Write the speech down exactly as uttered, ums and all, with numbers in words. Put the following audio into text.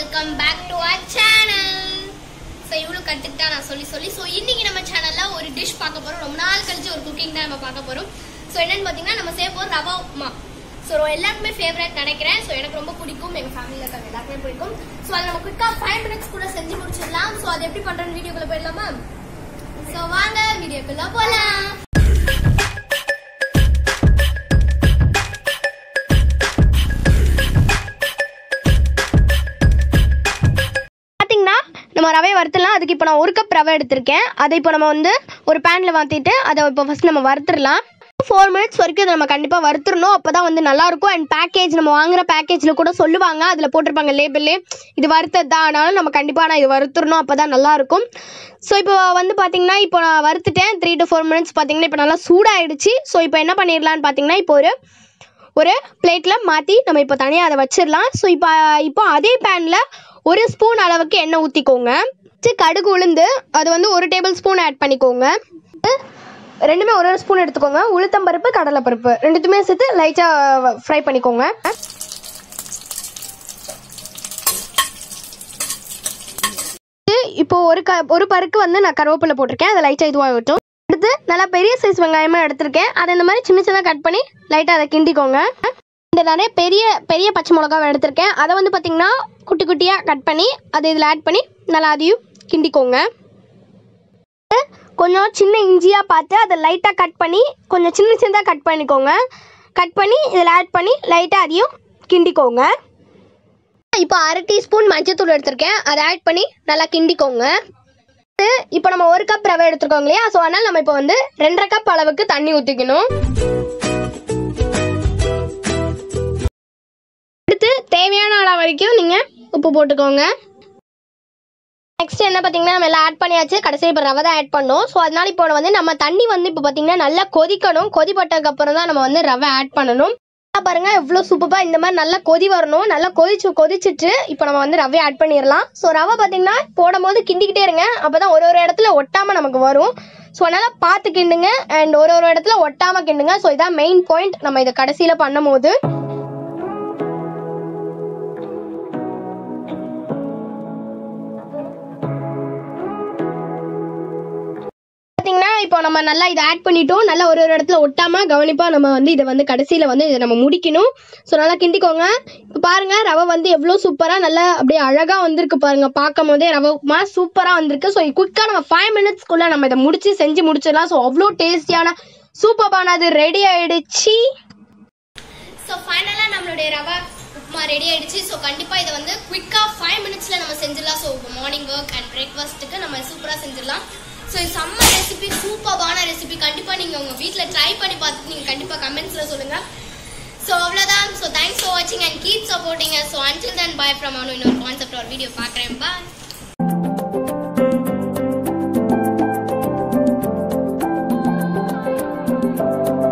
welcome back to our channel. So இவ்ளோ கட்டிட்டா நான் சொல்லி சொல்லி சோ இன்னைக்கு நம்ம சேனல்ல ஒரு டிஷ் பார்க்க போறோம். ரொம்ப நாள் கழிச்சு ஒரு குக்கிங் தான் நம்ம பார்க்க போறோம். சோ என்னன்னு பாத்தீங்கன்னா நம்ம செய்ய போற ரவா உப்மா. சோ எல்லாருக்குமே ஃபேவரட் நினைக்கிறேன். சோ எனக்கு ரொம்ப பிடிக்கும், எங்க ஃபேமிலில இருக்க எல்லாருக்குமே பிடிக்கும். சோ அத நம்ம குயிக்கா five minutes கூட செஞ்சு முடிச்சிடலாம். சோ அது எப்படி பண்றேன்னு வீடியோக்குள்ள போயிடலாமா? சோ வாங்க வீடியோக்குள்ள போலாம். நம்ம ரவை வறுத்துடலாம். அதுக்கு இப்போ நான் ஒரு கப் ரவை எடுத்திருக்கேன். அதை இப்போ நம்ம வந்து ஒரு பேனில் மாற்றிட்டு அதை இப்போ ஃபஸ்ட் நம்ம வறுத்துடலாம். ஃபோர் மினிட்ஸ் வரைக்கும் அதை நம்ம கண்டிப்பாக வறுத்துடணும். அப்போ தான் வந்து நல்லாயிருக்கும். அண்ட் பேக்கேஜ் நம்ம வாங்குகிற பேக்கேஜில் கூட சொல்லுவாங்க, அதில் போட்டிருப்பாங்க லேபிள்லே இது வறுத்தது தான். ஆனாலும் நம்ம கண்டிப்பாக நான் இது வறுத்துடணும், அப்போ தான் நல்லாயிருக்கும். ஸோ இப்போ வந்து பார்த்திங்கன்னா இப்போ நான் வறுத்துட்டேன். த்ரீ டு ஃபோர் மினிட்ஸ் பார்த்திங்கன்னா இப்போ நல்லா சூடாகிடுச்சு. ஸோ இப்போ என்ன பண்ணிடலான்னு பார்த்திங்கன்னா இப்போ ஒரு ஒரு பிளேட்டில் மாற்றி நம்ம இப்போ தனியாக அதை வச்சிடலாம். ஸோ இப்போ இப்போ அதே பேனில் ஒரு ஸ்பூன் அளவுக்கு எண்ணெய் ஊற்றிக்கோங்க. கடுகு உளுந்து அது வந்து ஒரு டேபிள் ஸ்பூன் ஆட் பண்ணிக்கோங்க. ரெண்டுமே ஒரு ஒரு ஸ்பூன் எடுத்துக்கோங்க. உளுத்தம்பருப்பு கடலைப்பருப்பு ரெண்டுத்துமே சேர்த்து லைட்டாக ஃப்ரை பண்ணிக்கோங்க. இப்போ ஒரு க ஒரு பருக்கு வந்து நான் கருவேப்பிலை போட்டிருக்கேன். அதை லைட்டாக இதுவாகட்டும். அடுத்து நல்லா பெரிய சைஸ் வெங்காயமாக எடுத்திருக்கேன். அதை இந்த மாதிரி சின்ன சின்னதாக கட் பண்ணி லைட்டாக அதை கிண்டிக்கோங்க. இந்த நிறைய பெரிய பெரிய பச்சை மிளகாவை எடுத்திருக்கேன். அதை வந்து பார்த்திங்கன்னா குட்டி குட்டியாக கட் பண்ணி அதை இதில் ஆட் பண்ணி நல்லா அதையும் கிண்டிக்கோங்க. கொஞ்சம் சின்ன இஞ்சியாக பார்த்து அதை லைட்டாக கட் பண்ணி கொஞ்சம் சின்ன சின்னதாக கட் பண்ணிக்கோங்க. கட் பண்ணி இதில் ஆட் பண்ணி லைட்டாக அதையும் கிண்டிக்கோங்க. இப்போ அரை டீஸ்பூன் மஞ்சத்தூள் எடுத்திருக்கேன். அதை ஆட் பண்ணி நல்லா கிண்டிக்கோங்க. இப்போ நம்ம ஒரு கப் ரவை எடுத்துருக்கோம் இல்லையா? ஸோ அதனால் நம்ம இப்போ வந்து ரெண்டரை கப் அளவுக்கு தண்ணி ஊற்றிக்கணும். அடுத்து தேவையான அளவு வரைக்கும் நீங்கள் உப்பு போட்டுக்கோங்க. நெக்ஸ்ட் என்ன பார்த்தீங்கன்னா நம்ம எல்லாம் ஆட் பண்ணியாச்சு. கடைசியில் இப்போ ரவை தான் ஆட் பண்ணோம். ஸோ அதனால இப்போ வந்து நம்ம தண்ணி வந்து இப்போ பார்த்தீங்கன்னா நல்லா கொதிக்கணும். கொதிப்பட்டதுக்கு அப்புறம் தான் நம்ம வந்து ரவை ஆட் பண்ணணும். பாருங்க எவ்வளோ சூப்பராக இந்த மாதிரி நல்லா கொதி வரணும். நல்லா கொதிச்சு கொதிச்சுட்டு இப்போ நம்ம வந்து ரவை ஆட் பண்ணிடலாம். ஸோ ரவை பார்த்தீங்கன்னா போடும் போது கிண்டிக்கிட்டே இருங்க. அப்போ தான் ஒரு ஒரு இடத்துல ஒட்டாமல் நமக்கு வரும். ஸோ அதனால் பார்த்து கிண்டுங்க. அண்ட் ஒரு ஒரு இடத்துல ஒட்டாமல் கிண்டுங்க. ஸோ இதான் மெயின் பாயிண்ட் நம்ம இதை கடைசியில் பண்ணும் போது. இப்போ நம்ம நல்லா இதை ஆட் பண்ணிட்டோம். நல்லா ஒரு ஒரு இடத்துல ஒட்டாமல் கவனிப்பாக நம்ம வந்து இதை வந்து கடைசியில் வந்து இதை நம்ம முடிக்கணும். ஸோ நல்லா கிண்டிக்கோங்க. இப்போ பாருங்கள் ரவை வந்து எவ்வளோ சூப்பராக நல்லா அப்படியே அழகாக வந்திருக்கு பாருங்கள். பார்க்கும் போதே ரவை உப்புமா சூப்பராக வந்திருக்கு. ஸோ குயிக்காக நம்ம ஃபைவ் மினிட்ஸ்க்குள்ளே நம்ம இதை முடிச்சு செஞ்சு முடிச்சிடலாம். ஸோ அவ்வளோ டேஸ்டியான சூப்பரானது ரெடி ஆகிடுச்சு. ஸோ ஃபைனலாக நம்மளுடைய ரவை உப்புமா ரெடி ஆகிடுச்சு. ஸோ கண்டிப்பாக இதை வந்து குயிக்காக ஃபைவ் மினிட்ஸில் நம்ம செஞ்சிடலாம். ஸோ மார்னிங் ஒர்க் அண்ட் பிரேக்ஃபாஸ்ட்டுக்கு நம்ம சூப்பராக செஞ்சிடலாம். ஸோ செம்ம ரெசிபி, சூப்பரான ரெசிபி. கண்டிப்பாக நீங்கள் உங்கள் வீட்டில் ட்ரை பண்ணி பார்த்துட்டு நீங்கள் கண்டிப்பாக கமெண்ட்ஸில் சொல்லுங்கள். ஸோ அவ்வளோதான். ஸோ தேங்க்ஸ் ஃபார் வாட்சிங் and keep supporting. So until then bye from Anu. இன்னொரு கான்செப்ட் ஒரு வீடியோ பார்க்குறேன். பாய்.